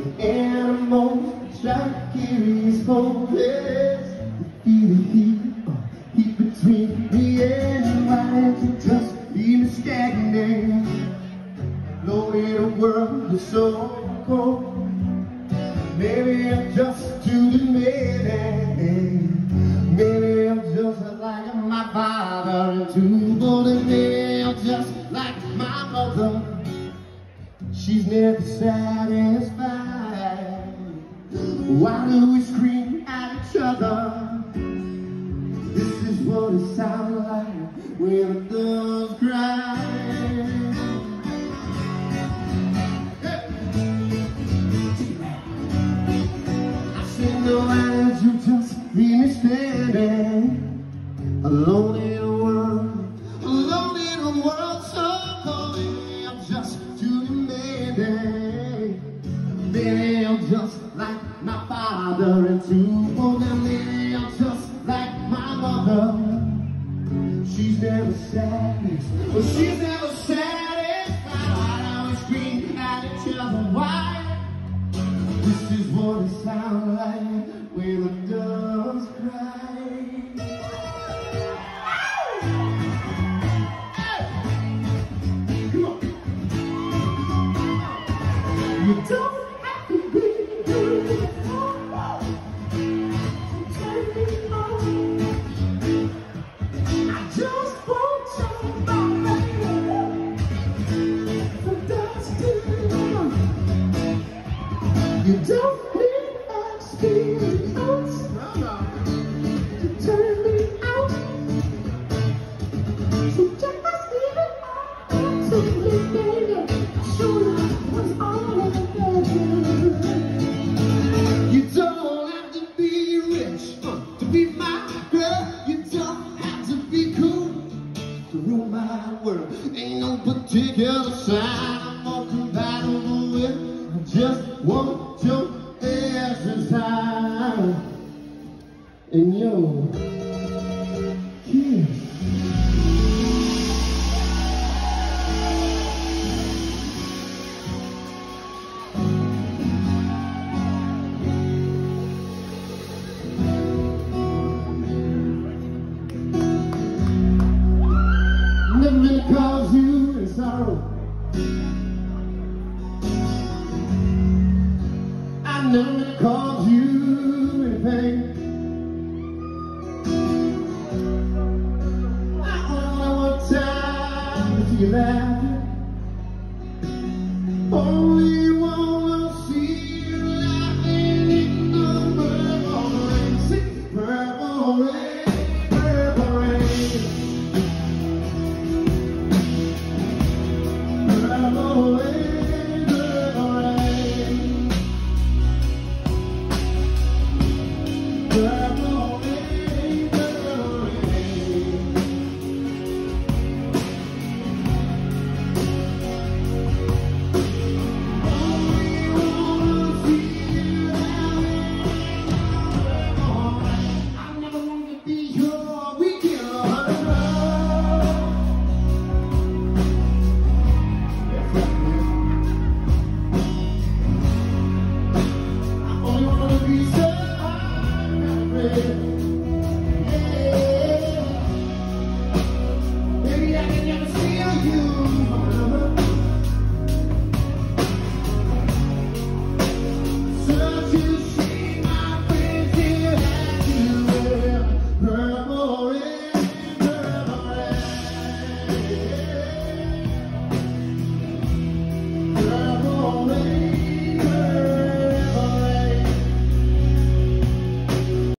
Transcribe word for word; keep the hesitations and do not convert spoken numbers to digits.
with animals, like curious hopeless. Feel the heat, uh, heat between me and you. Why don't you just leave me stagnant? Knowing the world is so cold. Maybe I'm just too demanding. Maybe I'm just like my father and too bold. And maybe I'm just like my mother. She's never satisfied. Why do we scream at each other? This is what it sounds like when the doves cry. No, why did you just leave me standing alone in a world, alone in a world so cold? Maybe I'm just too demanding. Maybe I'm just like my father and too old. Maybe I'm just like my mother. She's never satisfied. Well, she's never satisfied. Why do we scream at each other? Why? This is what it sounds like when the doves cry. Come on. You don't have to be good. Turn me on. I just want somebody for dance to. You don't need experience to turn me out. So just leave it all to me, baby. Show you what's all over there. You don't have to be rich uh, to be my girl. You don't have to be cool to rule my world. Ain't no particular sign I'm more compatible with. I just want your exercise and your kiss. Never meant to cause you any sorrow. I never call